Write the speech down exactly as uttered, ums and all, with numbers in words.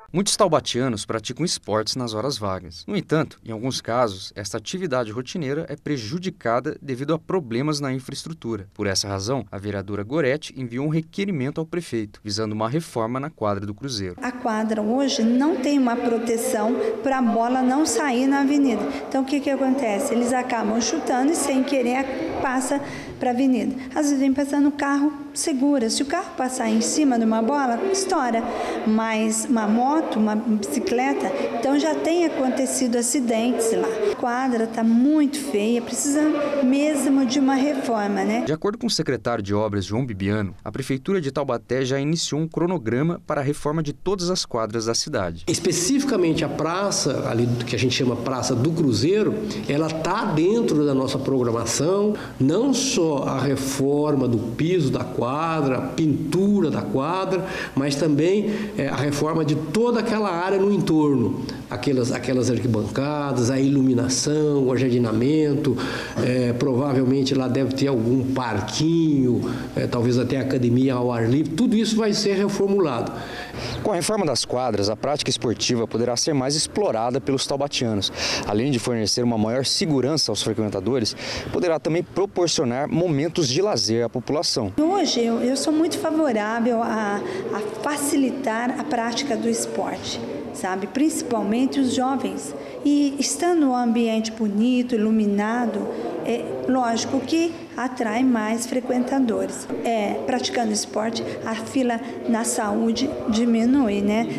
Muitos taubatianos praticam esportes nas horas vagas. No entanto, em alguns casos, esta atividade rotineira é prejudicada devido a problemas na infraestrutura. Por essa razão, a vereadora Goretti enviou um requerimento ao prefeito, visando uma reforma na quadra do Cruzeiro. A quadra hoje não tem uma proteção para a bola não sair na avenida. Então, o que, que acontece? Eles acabam chutando e, sem querer, passa para a avenida. Às vezes vem passando carro, segura. Se o carro passar em cima de uma bola, estoura. Mas uma moto, uma bicicleta, então já tem acontecido acidentes lá. A quadra está muito feia, precisa mesmo de uma reforma, né? De acordo com o secretário de Obras, João Bibiano, a Prefeitura de Taubaté já iniciou um cronograma para a reforma de todas as quadras da cidade. Especificamente a praça, ali que a gente chama Praça do Cruzeiro, ela está dentro da nossa programação, não só a reforma do piso da quadra, a pintura da quadra, mas também é, a reforma de toda aquela área no entorno, aquelas, aquelas arquibancadas, a iluminação, o ajardinamento, é, provavelmente lá deve ter algum parquinho, é, talvez até academia ao ar livre, tudo isso vai ser reformulado. Com a reforma das quadras, a prática esportiva poderá ser mais explorada pelos taubatianos. Além de fornecer uma maior segurança aos frequentadores, poderá também proporcionar momentos de lazer à população. Hoje eu, eu sou muito favorável a, a facilitar a prática do esporte, sabe? Principalmente os jovens. E estando um ambiente bonito, iluminado, é lógico que atrai mais frequentadores. É, praticando esporte, a fila na saúde diminui, né?